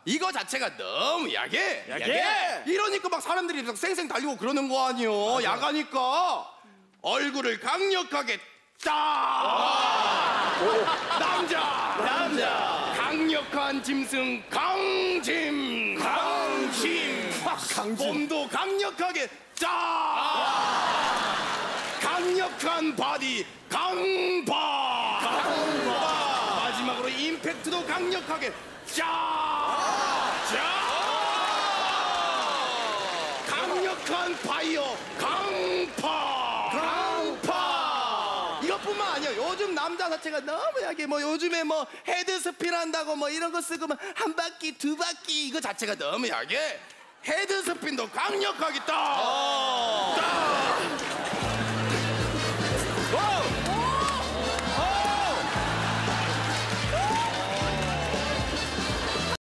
이거 자체가 너무 야게. 야게? 이러니까 막 사람들이 막 쌩쌩 달리고 그러는 거 아니요. 야가니까 얼굴을 강력하게 딱. 남자. 강력한 짐승 강짐. 몸도 강력하게 짜. 강력한 바디 강바. 마지막으로 임팩트도 강력하게 짜. 강력한 파이어 강파. 이것뿐만 아니야. 요즘 남자 자체가 너무 약해. 뭐 요즘에 뭐 헤드스핀 한다고 뭐 이런 거 쓰고 뭐 한 바퀴 두 바퀴 이거 자체가 너무 약해. 헤드스핀도 강력하게 딱.